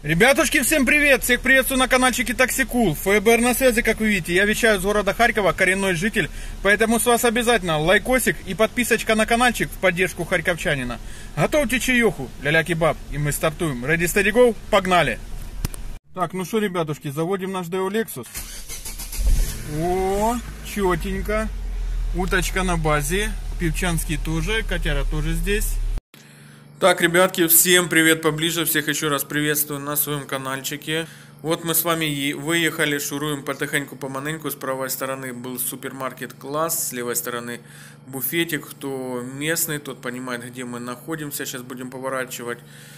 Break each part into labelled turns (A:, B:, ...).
A: Ребятушки, всем привет! Всех приветствую на каналчике Таксикул. ФБР на связи, как вы видите. Я вещаю с города Харькова, коренной житель. Поэтому с вас обязательно лайкосик и подписочка на каналчик в поддержку харьковчанина. Готовьте чаеху, ля-ля кебаб, и мы стартуем. Ready, steady, go, погнали! Так, ну что, ребятушки, заводим наш Deo Lexus. О, четенько. Уточка на базе. Певчанский тоже, котяра тоже здесь. Так, ребятки, всем привет поближе, всех еще раз приветствую на своем каналчике. Вот мы с вами выехали, шуруем потихоньку поманеньку. С правой стороны был супермаркет Класс, с левой стороны буфетик. Кто местный, тот понимает, где мы находимся. Сейчас будем поворачивать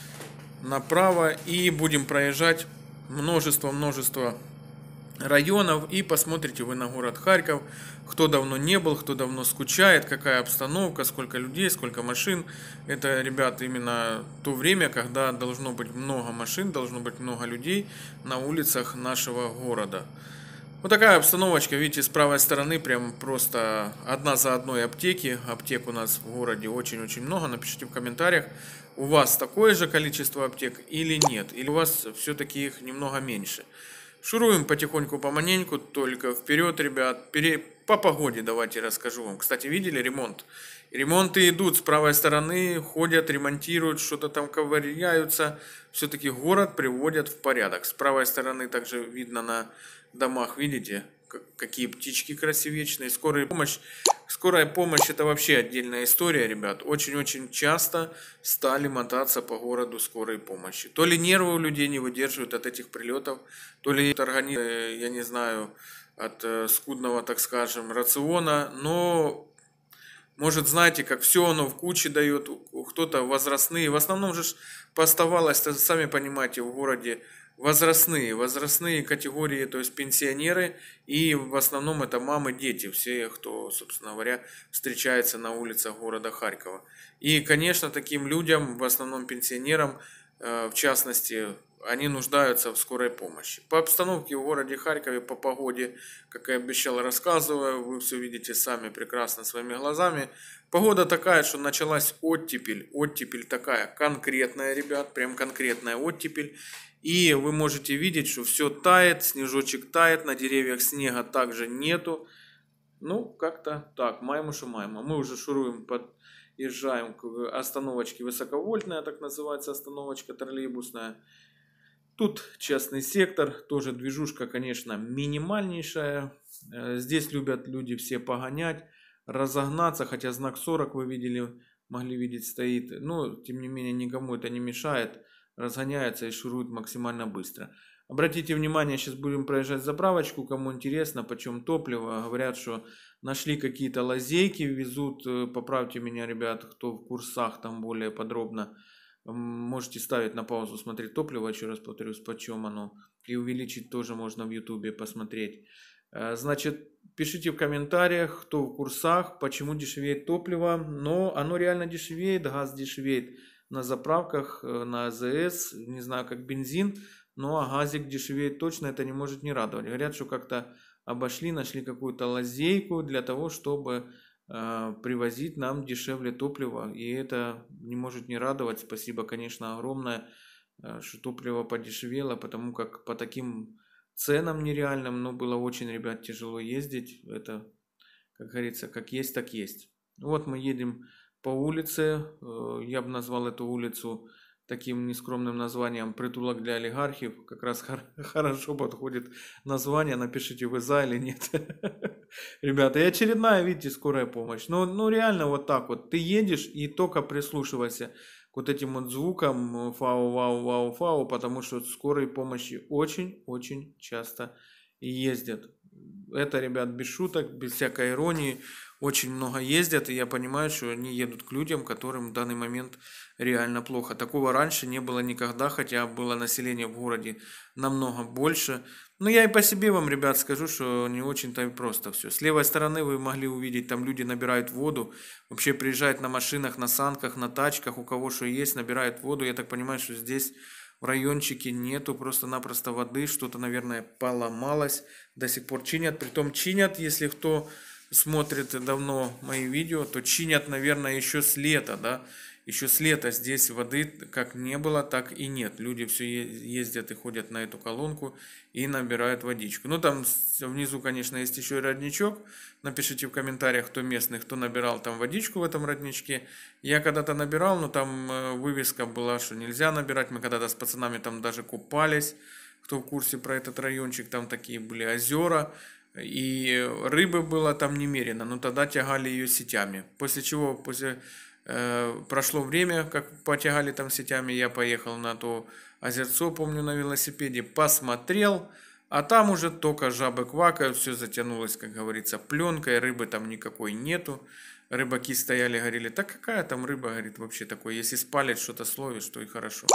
A: направо и будем проезжать множество районов, и посмотрите вы на город Харьков, кто давно не был, кто давно скучает, какая обстановка, сколько людей, сколько машин. Это, ребят, именно то время, когда должно быть много машин, должно быть много людей на улицах нашего города. Вот такая обстановочка, видите, с правой стороны прям просто одна за одной аптеки. Аптек у нас в городе очень-очень много. Напишите в комментариях, у вас такое же количество аптек или нет, или у вас все-таки их немного меньше. Шуруем потихоньку, поманеньку, только вперед, ребят. По погоде давайте расскажу вам. Кстати, видели ремонт? Ремонты идут с правой стороны, ходят, ремонтируют, что-то там ковыряются. Все-таки город приводят в порядок. С правой стороны также видно на домах, видите, какие птички красивечные. Скорая помощь это вообще отдельная история, ребят. Очень-очень часто стали мотаться по городу скорой помощи. То ли нервы у людей не выдерживают от этих прилетов, то ли организм, я не знаю, от скудного, так скажем, рациона. Но, может, знаете, как все оно в куче дает, кто-то возрастные. В основном же поставалось, сами понимаете, в городе возрастные категории, то есть пенсионеры, и в основном это мамы, дети, все, кто, собственно говоря, встречается на улицах города Харькова. И, конечно, таким людям, в основном пенсионерам, в частности, они нуждаются в скорой помощи. По обстановке в городе Харькове, по погоде, как я обещал, рассказываю, вы все видите сами прекрасно своими глазами. Погода такая, что началась оттепель такая конкретная, ребят, прям конкретная оттепель. И вы можете видеть, что все тает, снежочек тает, на деревьях снега также нету. Ну, как-то так, маємо, что маємо. Мы уже шуруем, подъезжаем к остановочке высоковольтная, так называется остановочка троллейбусная. Тут частный сектор, тоже движушка, конечно, минимальнейшая. Здесь любят люди все погонять, разогнаться, хотя знак 40 вы видели, могли видеть, стоит. Но, тем не менее, никому это не мешает. Разгоняются и шуруют максимально быстро. Обратите внимание, сейчас будем проезжать заправочку, кому интересно, почем топливо. Говорят, что нашли какие-то лазейки, везут, поправьте меня, ребят, кто в курсах там более подробно. Можете ставить на паузу, смотреть топливо, еще раз повторюсь, почем оно. И увеличить тоже можно в ютубе посмотреть. Значит, пишите в комментариях, кто в курсах, почему дешевеет топливо. Но оно реально дешевеет, газ дешевеет на заправках, на АЗС, не знаю, как бензин, но газик дешевеет точно, это не может не радовать. Говорят, что как-то обошли, нашли какую-то лазейку для того, чтобы привозить нам дешевле топливо, и это не может не радовать. Спасибо, конечно, огромное, что топливо подешевело, потому как по таким ценам нереальным, но было очень, ребят, тяжело ездить. Это, как говорится, как есть, так есть. Вот мы едем по улице, я бы назвал эту улицу таким нескромным названием «Притулок для олигархов». Как раз хорошо подходит название, напишите, вы за или нет. Ребята, и очередная, видите, скорая помощь. Ну реально вот так вот, ты едешь и только прислушивайся к вот этим вот звукам фау, потому что скорой помощи очень часто ездят. Это, ребят, без шуток, без всякой иронии. Очень много ездят, и я понимаю, что они едут к людям, которым в данный момент реально плохо. Такого раньше не было никогда, хотя было население в городе намного больше. Но я и по себе вам, ребят, скажу, что не очень-то и просто все. С левой стороны вы могли увидеть, там люди набирают воду, вообще приезжают на машинах, на санках, на тачках, у кого что есть, набирают воду. Я так понимаю, что здесь в райончике нету просто-напросто воды, что-то, наверное, поломалось, до сих пор чинят. Притом чинят, если кто смотрит давно мои видео, то чинят, наверное, еще с лета, да. Еще с лета здесь воды как не было, так и нет. Люди все ездят и ходят на эту колонку и набирают водичку. Ну, там внизу, конечно, есть еще и родничок. Напишите в комментариях, кто местный, кто набирал там водичку в этом родничке. Я когда-то набирал, но там вывеска была, что нельзя набирать. Мы когда-то с пацанами там даже купались. Кто в курсе про этот райончик, там такие были озера. И рыбы было там немерено, но тогда тягали ее сетями. После чего, прошло время, как потягали там сетями, я поехал на то озерцо, помню, на велосипеде, посмотрел, а там уже только жабы квакают, все затянулось, как говорится, пленкой, рыбы там никакой нету. Рыбаки стояли, говорили, да какая там рыба, говорит, вообще такое, если спалить что-то словишь, то и хорошо.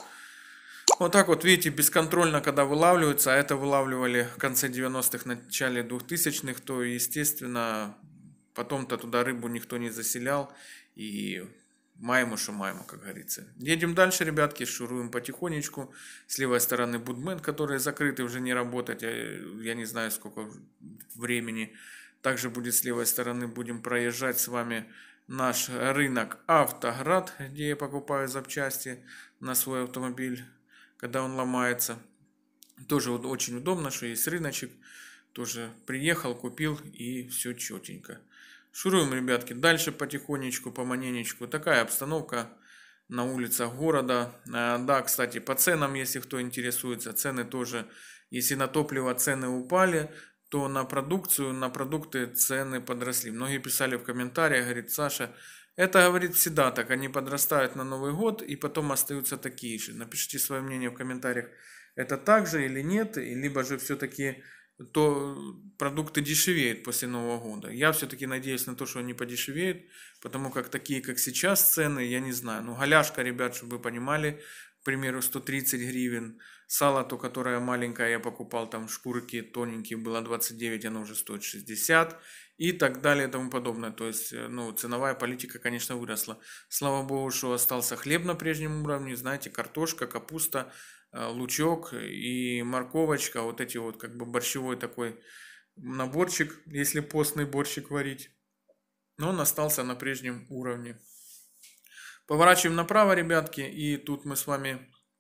A: Вот так вот, видите, бесконтрольно, когда вылавливаются, а это вылавливали в конце 90-х, начале 2000-х, то, естественно, потом-то туда рыбу никто не заселял, и маемо, что маемо, как говорится. Едем дальше, ребятки, шуруем потихонечку. С левой стороны Будмен, который закрытый, уже не работать, я не знаю, сколько времени. Также будет с левой стороны, будем проезжать с вами наш рынок Автоград, где я покупаю запчасти на свой автомобиль, когда он ломается. Тоже очень удобно, что есть рыночек. Тоже приехал, купил и все четенько. Шуруем, ребятки, дальше потихонечку, поманенечку. Такая обстановка на улицах города. Да, кстати, по ценам, если кто интересуется, цены тоже, если на топливо цены упали, то на продукцию, на продукты цены подросли. Многие писали в комментариях, говорит, Саша, это, говорит, всегда так, они подрастают на Новый год и потом остаются такие же. Напишите свое мнение в комментариях, это так же или нет, либо же все-таки то продукты дешевеют после Нового года. Я все-таки надеюсь на то, что они подешевеют, потому как такие, как сейчас цены, я не знаю. Ну, голяшка, ребят, чтобы вы понимали, к примеру, 130 гривен. Сало, то, которое маленькое, я покупал, там шкурки тоненькие, было 29, оно уже стоит 60 и так далее и тому подобное. То есть, ну, ценовая политика, конечно, выросла. Слава богу, что остался хлеб на прежнем уровне, знаете, картошка, капуста, лучок и морковочка, вот эти вот как бы борщевой такой наборчик, если постный борщик варить. Но он остался на прежнем уровне. Поворачиваем направо, ребятки, и тут мы с вами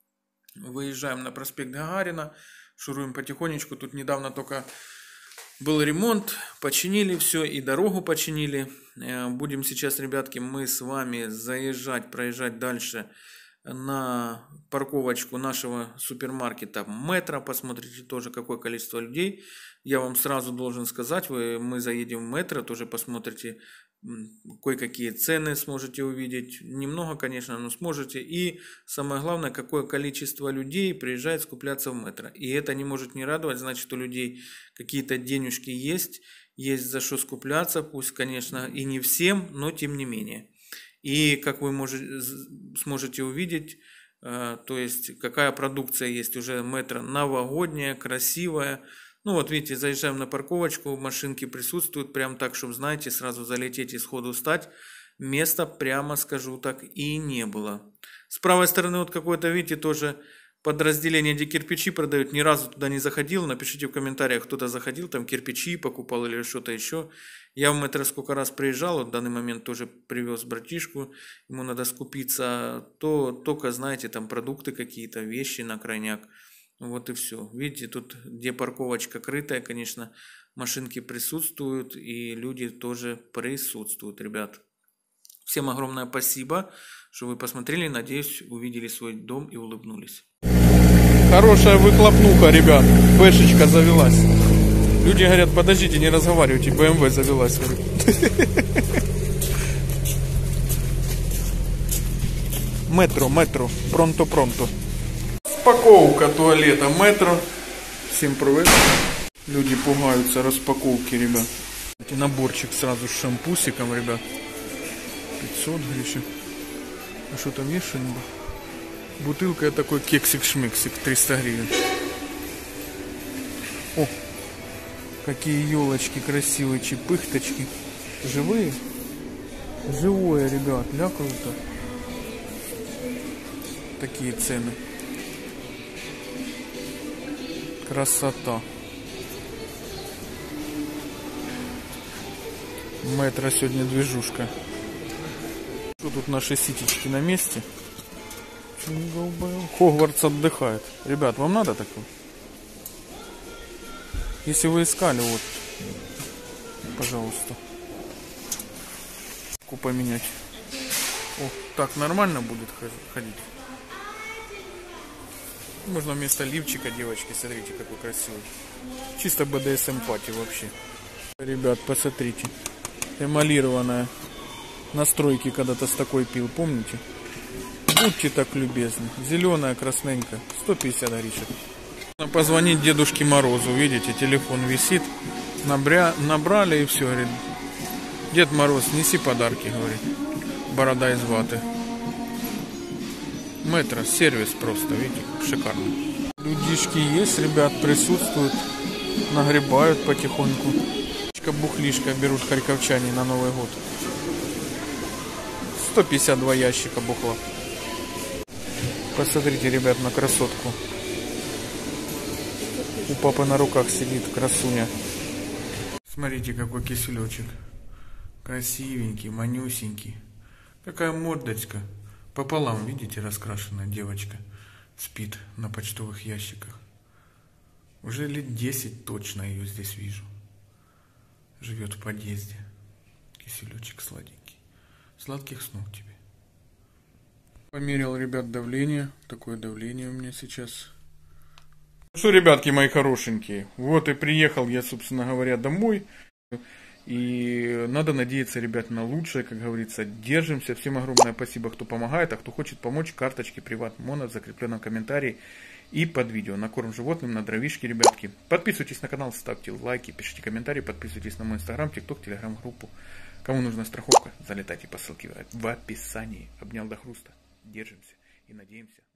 A: выезжаем на проспект Гагарина, шуруем потихонечку. Тут недавно только был ремонт, починили все и дорогу починили. Будем сейчас, ребятки, мы с вами заезжать, проезжать дальше на парковочку нашего супермаркета Метро. Посмотрите тоже, какое количество людей. Я вам сразу должен сказать, мы заедем в Метро, тоже посмотрите, кое-какие цены сможете увидеть. Немного, конечно, но сможете. И самое главное, какое количество людей приезжает скупляться в Метро. И это не может не радовать, значит, у людей какие-то денежки есть за что скупляться. Пусть, конечно, и не всем, но тем не менее. И как вы сможете увидеть, то есть какая продукция есть уже Метро новогодняя, красивая. Ну вот видите, заезжаем на парковочку, машинки присутствуют, прям так, чтобы, знаете, сразу залететь и сходу встать. Места, прямо скажу так, и не было. С правой стороны вот какое-то, видите, тоже подразделение, где кирпичи продают. Ни разу туда не заходил. Напишите в комментариях, кто-то заходил, там кирпичи покупал или что-то еще. Я в Метро сколько раз приезжал, вот в данный момент тоже привез братишку, ему надо скупиться, то только, знаете, там продукты какие-то, вещи на крайняк. Вот и все. Видите, тут где парковочка крытая, конечно, машинки присутствуют и люди тоже присутствуют, ребят. Всем огромное спасибо, что вы посмотрели. Надеюсь, увидели свой дом и улыбнулись. Хорошая выхлопнуха, ребят. Бэшечка завелась. Люди говорят, подождите, не разговаривайте, БМВ завелась. Метро, пронто. Распаковка туалета Метро. Всем привет. Люди пугаются распаковки, ребят. Наборчик сразу с шампусиком, ребят. 500 гривен. А что там есть что-нибудь? Бутылка такой кексик-шмексик, 300 гривен. О, какие елочки красивые, чепыхточки. Живые? Живое, ребят, да, круто. Такие цены. Красота. Метро сегодня движушка. Что тут наши ситечки на месте? Хогвартс отдыхает. Ребят, вам надо такое? Если вы искали, вот, пожалуйста. Поменять. О, так нормально будет ходить. Можно вместо лифчика, девочки, смотрите, какой красивый. Чисто БДСМ пати вообще. Ребят, посмотрите. Эмалированная. Настройки когда-то с такой пил, помните? Будьте так любезны. Зеленая, красненькая. 150 гришек. Нужно позвонить Дедушке Морозу. Видите, телефон висит. Набрали и все, говорит. Дед Мороз, неси подарки, говорит. Борода из ваты. Метро, сервис просто, видите, шикарно. Людишки есть, ребят, присутствуют. Нагребают потихоньку. Бухлишка берут харьковчане на Новый год. 152 ящика бухла. Посмотрите, ребят, на красотку. У папы на руках сидит красуня. Смотрите, какой киселечек. Красивенький, манюсенький. Какая мордочка. Пополам, видите, раскрашенная девочка. Спит на почтовых ящиках. Уже лет 10 точно ее здесь вижу. Живет в подъезде. Киселечек сладенький. Сладких снов тебе. Померил, ребят, давление. Такое давление у меня сейчас. Ну что, ребятки мои хорошенькие. Вот и приехал я, собственно говоря, домой. И надо надеяться, ребят, на лучшее, как говорится. Держимся. Всем огромное спасибо, кто помогает. А кто хочет помочь, карточки Приват Моно в закрепленном комментарии и под видео. На корм животным, на дровишки, ребятки. Подписывайтесь на канал, ставьте лайки, пишите комментарии. Подписывайтесь на мой инстаграм, тикток, телеграм-группу. Кому нужна страховка, залетайте по ссылке в описании. Обнял до хруста. Держимся и надеемся.